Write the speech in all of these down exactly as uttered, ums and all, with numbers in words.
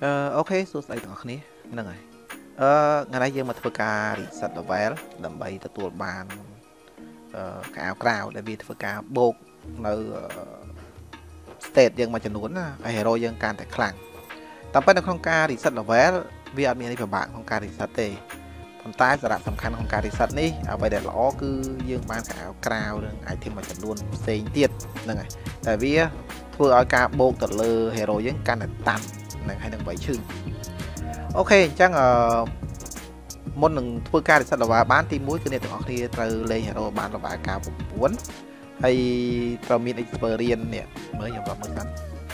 អូខេសួស្តីទាំងអស់គ្នាហ្នឹងហើយអឺថ្ងៃនេះយើងមកធ្វើការ reset level ដើម្បីទទួលបានអឺកៅក្រៅដែលវាធ្វើការបូកនៅ state យើងមួយចំនួនណាហើយ hero យើងកាន់តែខ្លាំងតែប៉ុន្តែនៅក្នុងការ reset level វាអត់មានអីពិបាកក្នុងការ reset ទេប៉ុន្តែសារៈសំខាន់ក្នុងការ reset នេះអ្វីដែលល្អគឺយើងបានកៅក្រៅនឹង item មួយចំនួនផ្សេងទៀតហ្នឹងហើយតែវាធ្វើឲ្យការបូកទៅលើ hero យើងកាន់តែតាន់នឹងហើយនឹងបីឈឺអូខេអញ្ចឹងអឺមុននឹងធ្វើការ reset level បានទីមួយគឺអ្នកទាំងអស់គ្នាត្រូវលេង hero បាន level เก้าสิบเก้าហើយត្រូវមាន experience នេះមើលខ្ញុំរាប់មើលសិន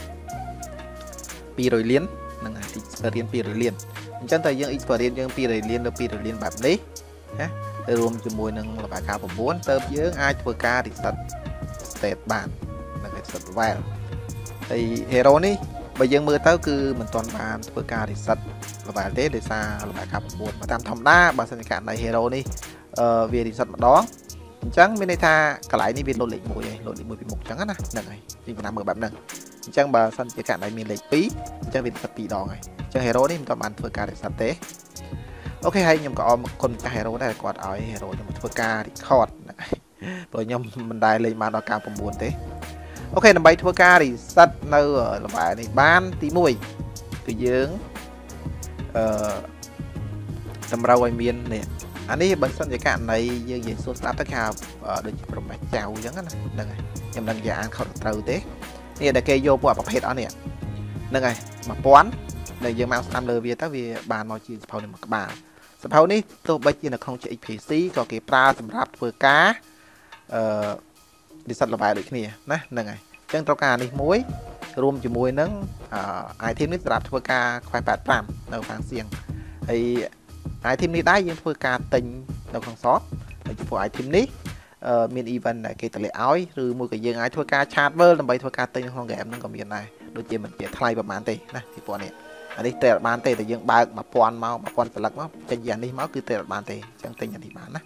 ពីររយលានហ្នឹងហើយ experience ពីររយលានអញ្ចឹងតែយើង experience យើងពីររយលានទៅពីររយលានបែបនេះណាទៅរួមជាមួយនឹង level เก้าสิบเก้าទៅយើងអាចធ្វើការ reset state បានហ្នឹងហើយ reset level ហើយ hero នេះបើយើងមើលទៅគឺមិនទាន់បានធ្វើការ reset level ទេដោយសារ level เก้าสิบเก้าតាមធម្មតាបើសិនជាករណី hero នេះអឺវា reset ម្ដងអញ្ចឹងមានន័យថាកន្លែងនេះវាលោតលេខមួយហើយលោតលេខមួយពីមុខអញ្ចឹងណាហ្នឹងហើយពីបណ្ដាមើលបែបហ្នឹងអញ្ចឹងបើសិនជាករណីមានលេខពីរអញ្ចឹងវា reset ពីរដងហើយអញ្ចឹង hero នេះមិនទាន់បានធ្វើការ reset ទេអូខេហើយខ្ញុំក៏អរគុណម្ចាស់ hero ដែរគាត់ឲ្យ hero ខ្ញុំធ្វើការ record ហ្នឹងហើយព្រោះខ្ញុំមិនដែលលេងបានដល់เก้าสิบเก้าទេអូខេដើម្បីធ្វើការ reset នៅ level នេះបានទីមួយគឺយើងអឺតម្រូវឲ្យមាននេះអានេះបើសិនជាករណីយើងនិយាយសួរស្ដាប់ទៅគេដូចជាប្រមាស់ចៅអញ្ចឹងណាហ្នឹងហើយខ្ញុំមិនដឹងជាអានខុសត្រូវទេនេះដែលគេយកពួកប្រភេទអស់នេះហ្នឹងហើយmột nghìnដែលយើងមកស្ដាប់លើវាទៅវាបានមកជាសភៅនេះមួយក្បាលសភៅនេះទោះបីជានៅក្នុង J X ក៏គេប្រើសម្រាប់ធ្វើការអឺ reset level ដូចគ្នាណាហ្នឹងហើយអញ្ចឹងត្រូវការនេះមួយរួមជាមួយនឹង item នេះសម្រាប់ធ្វើការ quest แปดสิบห้าនៅខាងសៀងហើយ item នេះដែរយើងធ្វើការទិញនៅក្នុង shop ហើយចំពោះ item នេះមាន event ដែលគេតម្លាក់ឲ្យឬមួយក៏យើងអាចធ្វើការ charge world ដើម្បីធ្វើការទិញក្នុង game ហ្នឹងក៏មានដែរដូចជាមិនជាថ្លៃប្រហែលទេណាទីពណ៌នេះអានេះតែបានទេតែយើងបើកmột nghìnមកmột nghìnស្លឹកមកចេញយ៉ាងនេះមកគឺតែបានទេអញ្ចឹងទិញអានេះបានណា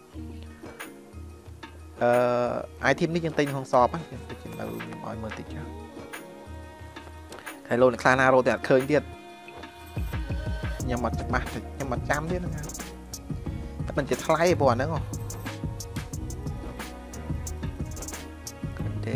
អឺ item នេះយើងទិញក្នុង shop ណាខ្ញុំទៅខ្ញុំឲ្យមើលតិចចាហើយលោកអ្នកខ្លះណារត់តែអត់ឃើញទៀតខ្ញុំអត់ច្បាស់ខ្ញុំអត់ចាំទៀតហ្នឹងតែមិនជាថ្លៃព្រោះអាហ្នឹងទេ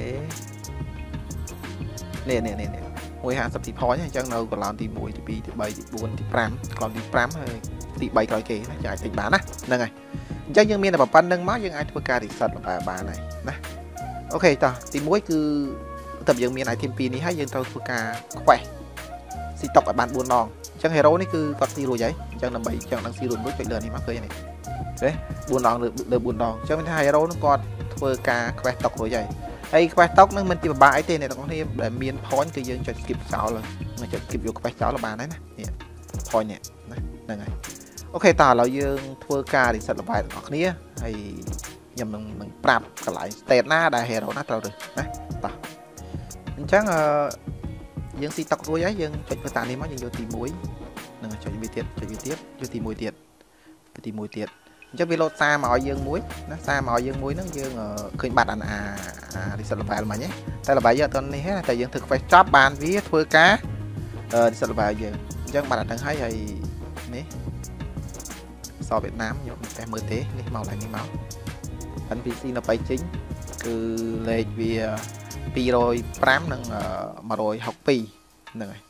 នេះនេះនេះមួយห้าสิบទី point អញ្ចឹងនៅកន្លងទីមួយទីពីរទីបីទីបួនទីប្រាំកន្លងទីប្រាំហើយទីបីក្រោយគេណាចាអាចទិញបានណាហ្នឹងហើយអញ្ចឹងយើងមានតែប៉ុណ្្នឹងមកយើងអាចធ្វើការ reset បានបានហើយណាអូខេតោះទីមួយគឺតែយើងមាន item ពីរនេះហើយយើងត្រូវធ្វើការ quest ស៊ីតុកឲ្យបានបួនដងអញ្ចឹង hero នេះគឺគាត់ស៊ីរួចហើយអញ្ចឹងដើម្បីអញ្ចឹងនឹងស៊ីរួចរួចចុចលើនេះមកឃើញនេះទេបួនដងលើបួនដងអញ្ចឹងមានថា hero នឹងគាត់ធ្វើការ quest តុករួចហើយហើយ quest តុកនឹងមិនជាពិបាកអីទេអ្នកទាំងអស់គ្នាដែលមាន point គឺយើងចុច skip ចោលហើយចុច skip យក quest ចោលបានហើយណានេះ point នេះណាហ្នឹងហើយអូខេតោះឥឡូវយើងធ្វើការ reset level ទាំងអស់គ្នាហើយខ្ញុំនឹងនឹងប្រាប់កន្លែង state ណាដែល hero ណាត្រូវរើសណាតោះអញ្ចឹងអឺយើងស៊ីតុករួចហើយយើងចុចទៅតាមនេះមកយើងយកទីមួយនឹងចុចវាទៀតចុចវាទៀតយកទីមួយទៀតទីមួយទៀតអញ្ចឹងវាលោតសារមកឲ្យយើងមួយណាសារមកឲ្យយើងមួយហ្នឹងយើងឃើញបាត់អា reset level មិញទេតែ level យើងអត់ទាន់នេះទេតែយើងធ្វើ quest ចប់បានវាធ្វើការ reset level យើងអញ្ចឹងបាត់អាហ្នឹងហើយហើយនេះសវៀតណាមខ្ញុំមិនចេះមើលទេនេះមកឡើងនេះមក N P C នៅបៃជីងគឺលេខវាពីររយប្រាំនិងmột trăm sáu mươi haiហ្នឹងហើយ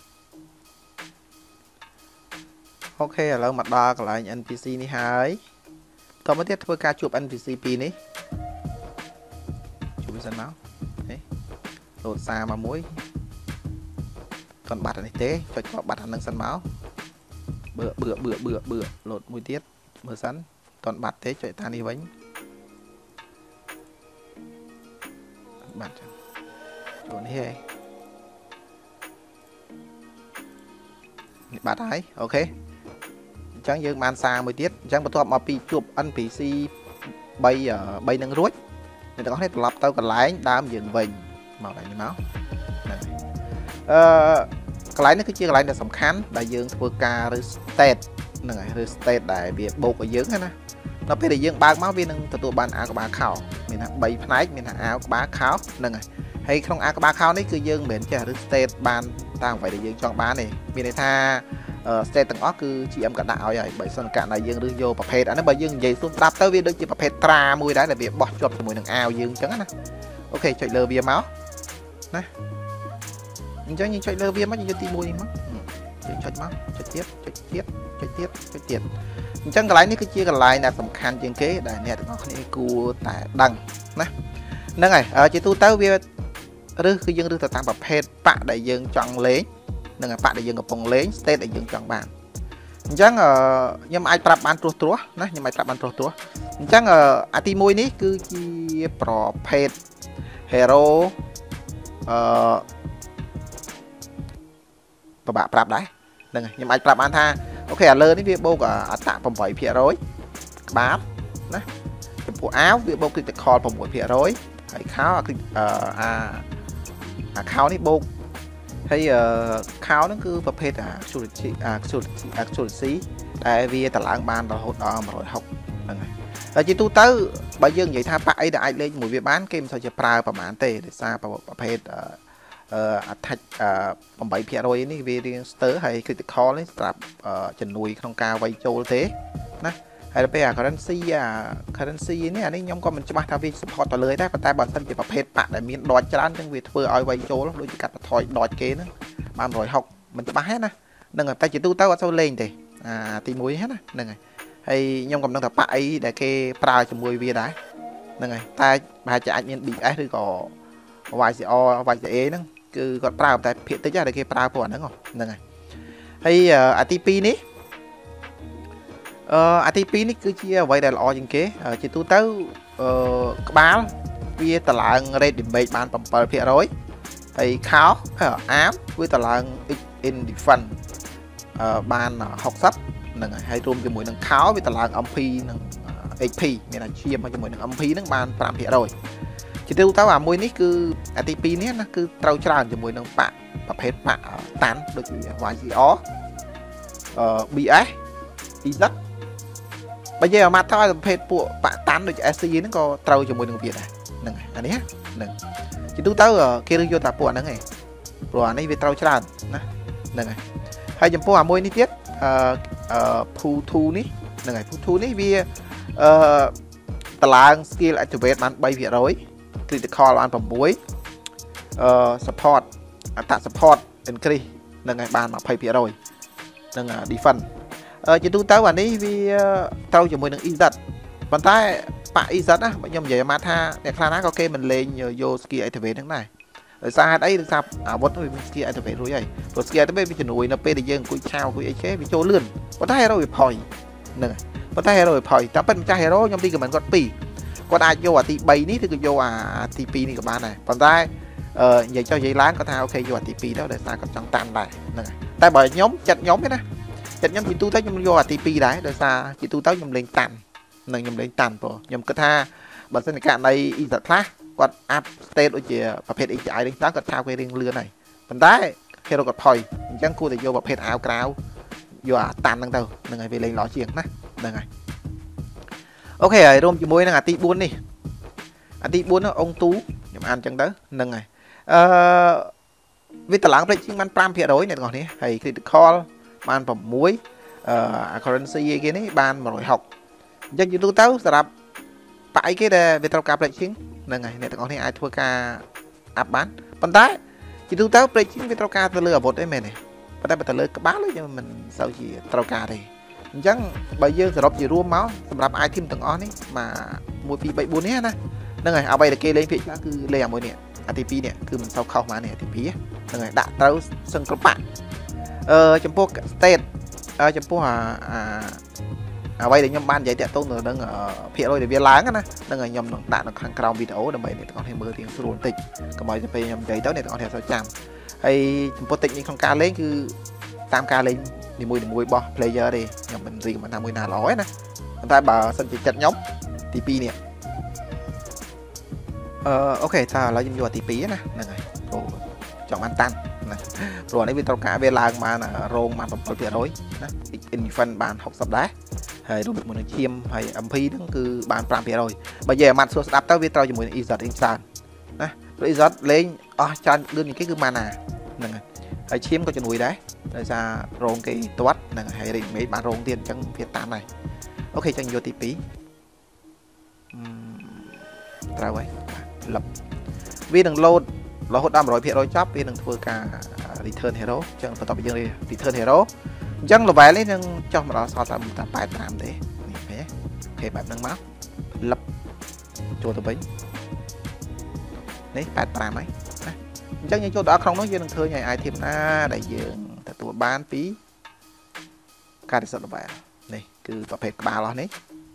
អូខេឥឡូវមកដល់កន្លែង N P C នេះហើយតមកទៀតធ្វើការជួប N P C ពីរនេះជួបវាសិនមកនេះលោតសារមកមួយតន់បាត់អានេះទេចុចបាត់អានឹងសិនមកបឺបឺបឺបឺបឺលោតមួយទៀតមើលសិនតន់បាត់ទេចុចតានេះវិញបាត់ចូលនេះហើយនេះបាត់ហើយអូខេអញ្ចឹងយើងបានសារមួយទៀតអញ្ចឹងបន្ទាប់មកពីជួប N P C 3 3នឹងរួចអ្នកទាំងអស់នេះត្រឡប់ទៅកន្លែងដើមយើងវិញមកកន្លែងនេះមកហ្នឹងអឺកន្លែងនេះគឺជាកន្លែងដែលសំខាន់ដែលយើងធ្វើការឬ state ហ្នឹងហើយឬ state ដែលវាបូកឲ្យយើងណាដល់ពេលដែលយើងបើកមកវានឹងទទួលបានអាវក្បាលខោមានថាបីផ្នែកមានថាអាវក្បាលខោហ្នឹងហើយអ hay không ai có ba khao đấy cứ dương miễn chả được state ban tang phải để dương chọn bán này miền này tha state tầng óc cứ chị em cả đạo vậy bởi sao cả này dương đưa vô bậc phê đã nó bởi dương vậy xuống đáp tới việc được chị bậc phê tra mùi đấy là việc bỏ chụp cho mùi đường ao dương chẳng á ok chạy lơ bia máu nè nhưng cho như chạy lơ bia máu như tim mùi mất chạy máu chạy tiếp chạy tiếp chạy tiếp chạy tiếp chẳng cái này cái chia cái lại là tầm khăn trên kế đại nè nó không đi cua tại đằng nè nâng này ở chị tu tới việc rư cứ dương rư từ tam bậc phê bạn đại dương chọn lấy nâng là bạn đại dương ở phòng lấy state đại dương chọn bàn chẳng ở nhưng mà ai tập bán trôi trôi nè nhưng mà tập bán trôi trôi chẳng ở ati môi ní cứ chi pro pet hero ờ và bạn tập đấy nâng nhưng mà ai tập bán tha ok à lơ đến việc bô cả tạm phòng bảy phía rối bát nè bộ áo việc bô cái call phòng một phía rối hãy kháo à à kháo ní bô hay kháo nó cứประเภทอ่ะสูตรอ่ะสูตรอ่ะสูตรสีแต่vìตลาดบ้านเราหดอมาrồi học rồi chỉ tu tới bây giờ vậy tha bãi đã ai lên một việc bán kem saoจะปลาประมาณเตะđể xaประเภทเอ่อทัดเอ่อผมไปเพียรอยนี่วีเรียนสเตอร์ให้คือติดคอเลยสำหรับเอ่อจะนุยក្នុងការไวโจเทนะហើយទៅពេលអា currency អា currency នេះអានេះខ្ញុំក៏មិនច្បាស់ថាវា support ទៅលើដែរប៉ុន្តែបើមិនជាប្រភេទបាក់ដែលមានដតច្រើនចឹងវាធ្វើឲ្យไวโจដូចជាកាត់បន្ថយដតគេហ្នឹងបានmột trăm sáu mươiមិនច្បាស់ទេណាហ្នឹងតែជាទូទៅអត់សូវលេងទេអាទីមួយហ្នឹងណាហ្នឹងហើយហើយខ្ញុំក៏មិនដឹងថាបាក់អីដែលគេប្រើជាមួយវាដែរហ្នឹងហើយតែប្រហែលជាអាចមាន bê ét ឬក៏ vê xê o វ៉ៃ ซี เอ ហ្នឹងគឺគាត់ប្រើតែភាគតិចដែរគេប្រើពួកអាហ្នឹងហ្នឹងហើយហើយអាទីពីរនេះអឺអាទីពីរនេះគឺជាអ្វីដែលល្អជាងគេជាទូទៅអឺក្បាលវាតឡើង rate damage បានseven percent ហើយខោអាមវាតឡើង in defense អឺបានsixtyហ្នឹងហើយហើយរួមជាមួយនឹងខោវាតឡើង em pê និង hát pê មានអាឈាមជាមួយនឹង em pê ហ្នឹងបានfive percentជាទូទៅអាមួយនេះគឺអាទីពីរនេះណាគឺត្រូវច្រើនជាមួយនឹងបាក់ប្រភេទបាក់តាន់ដូចជា vê xê o អឺ bê ét អ៊ី zet បើនិយាយមកថាប្រភេទពួកបាក់តាន់ដូច ét xê ហ្នឹងក៏ត្រូវជាមួយនឹងវាដែរហ្នឹងហើយអានេះហ្នឹងជាទូទៅគេរើសយកតែពួកហ្នឹងឯងព្រោះអានេះវាត្រូវច្រើនណាហ្នឹងហើយហើយចំពោះអាមួយនេះទៀតអឺអឺ phù thu នេះហ្នឹងហើយ phù thu នេះវាអឺតឡើង skill activate បានthree percent Critcal បានsixអឺ support អត្ត support increase ហ្នឹងហើយបានtwenty percent នឹង defense អឺជាទូទៅអានេះវាត្រូវជាមួយនឹង អ៊ី zet ប៉ុន្តែបាក់ អ៊ី zet ណាខ្ញុំនិយាយមកថាអ្នកខ្លះណាក៏គេមិនលេងយក skill activate ហ្នឹងដែរដោយសារហេតុអីដោយសារអាវុធវាមាន skill activate រួចហើយព្រោះ skill activate វាជំនួយនៅពេលដែលយើងអង្គុយឆាវអង្គុយអីគេវាចូលលឿនប៉ុន្តែ hero វាផុយហ្នឹងហើយប៉ុន្តែ hero វាផុយតែពិតម្ចាស់ hero ខ្ញុំទី comment គាត់ពីរគាត់អាចយកអាទី3នេះឬក៏យកអាទី2នេះក៏បានដែរប៉ុន្តែអឺនិយាយចុះនិយាយឡើងគាត់ថាអូខេយកអាទី2ទៅដោយសារគាត់ចង់តាន់ដែរហ្នឹងហើយតែបើខ្ញុំចិត្តខ្ញុំទេណាចិត្តខ្ញុំជាទូទៅខ្ញុំយកអាទី2ដែរដោយសារជាទូទៅខ្ញុំលេងតាន់នឹងខ្ញុំលេងតាន់ព្រោះខ្ញុំគិតថាបើសិនជាករណី អ៊ី zet ខ្លះគាត់ up state ដូចជាប្រភេទ ếch នេះតើគាត់ថាវារៀងលឿនហើយប៉ុន្តែ hero គាត់ផុយអញ្ចឹងគួរតែយកប្រភេទអាវក្រៅយកអាតាន់ហ្នឹងទៅហ្នឹងហើយវាលេងល្អជាងណាហ្នឹងហើយអូខេហើយរួមជាមួយនឹងអាទី4នេះអាទី4នោះអង្គទូខ្ញុំអានអញ្ចឹងទៅហ្នឹងហើយអឺវាតឡើងផ្លេចជាងបានfive percent អ្នកទាំងអស់នេះហើយ Critcal បានsixអឺអា currency គេនេះបានone hundred sixtyអញ្ចឹងយូរទៅសម្រាប់បាក់អីគេដែលវាត្រូវការផ្លេចជាងហ្នឹងហើយអ្នកទាំងអស់នេះអាចធ្វើការអាប់បានប៉ុន្តែជាទូទៅផ្លេចជាងវាត្រូវការទៅលើអាវុធអីមែនទេប៉ុន្តែបើទៅលើក្បាលខ្ញុំមិនសូវជាត្រូវការទេអញ្ចឹងបើយើងសរុបជារួមមកសម្រាប់ item ទាំងអស់នេះមកone two three fourនេះណាហ្នឹងហើយអ្វីដែលគេលេងភាគខ្លះគឺលេងអាមួយនេះអាទី2នេះគឺមិនសូវខុសមកនេះអាទី2ហ្នឹងហើយដាក់ត្រូវសឹងគ្រប់បាក់អឺចំពោះ state អឺចំពោះអាអ្វីដែលខ្ញុំបាននិយាយតាក់ទងទៅនឹងភាគរយដែលវាឡើងណាហ្នឹងហើយខ្ញុំនឹងដាក់នៅខាងក្រោមវីដេអូដើម្បីអ្នកទាំងអស់គ្នាមើលរៀងស្រួលបន្តិចកុំឲ្យទៅពេលខ្ញុំនិយាយទៅអ្នកទាំងអស់គ្នាសូវចាំហើយចំពោះ technique ក្នុងការលេងគឺតាមការលេងនីមួយៗរបស់ player ទេខ្ញុំមិនរៀងមិនថាមួយណាល្អទេណាប៉ុន្តែបើសិនជាចិត្តខ្ញុំទី2នេះអឺអូខេថាឥឡូវខ្ញុំយកទី2ណាហ្នឹងហើយព្រោះចង់បានតាន់ណាព្រោះនេះវាត្រូវការវាឡើងបានរងបានseven percent ណា infant បានsixtyដែរហើយរួមជាមួយនឹងឈាមហើយ em pê ហ្នឹងគឺបានfive percentបើនិយាយអាម៉ាត់សួរស្ដាប់ទៅវាត្រូវជាមួយនឹង អ៊ី zet អ៊ីច្រើនណា RaZer lên ở chân đưa những cái cứ mana nè hãy chiếm có cho núi đấy để ra rong cái toát nè hãy định mấy bạn rong tiền trong Việt Nam này ok cho vô tí phí ra vậy lập vì đừng load nó hốt đam rồi phía rồi chắp vì đừng thua cả return hero chẳng phải tập dương đi return hero chẳng là vài lấy nhưng cho mà nó sao tầm tập bài làm để ok bạn nâng máu lập cho tôi bấy đấy bài làm ấy chắc như chỗ đó không nói đừng thưa ngày ai thêm na đại dương thật tụi bán phí ca để sợ là vậy này cứ tập hợp ba lo đấy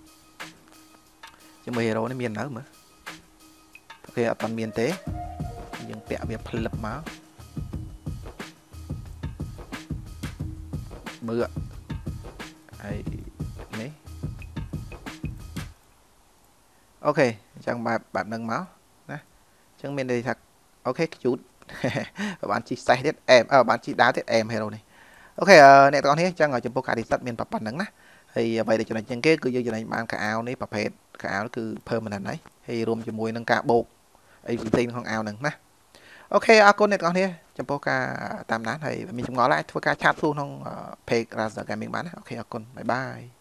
chứ mười hero nó miền nữa mà ok ở toàn miền tế nhưng vẽ việc lập máu mưa ấy đấy ok chẳng bạn bạn nâng máu nè chẳng miền đây thật ok chút và bạn chỉ sai hết em ở bạn chỉ đá hết em hero này ok này con thế chẳng ở trong poker thì tất miền bập bắn nắng thì vậy để cho này chân cái cứ như này bạn cả áo này bập hết cả áo cứ permanent đấy thì rùm cho mùi nâng cả bộ ấy tin không áo nè ok à con này con thế trong poker tam đá thì mình chúng ngó lại poker chat luôn không page RaZer Gaming bán ok con bye bye.